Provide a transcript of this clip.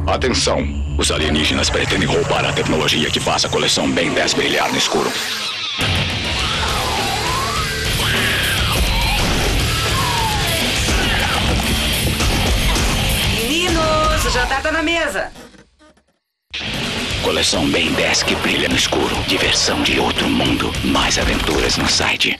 Atenção! Os alienígenas pretendem roubar a tecnologia que faz a coleção Ben 10 brilhar no escuro. Meninos, o jantar tá na mesa. Coleção Ben 10 que brilha no escuro. Diversão de outro mundo. Mais aventuras no site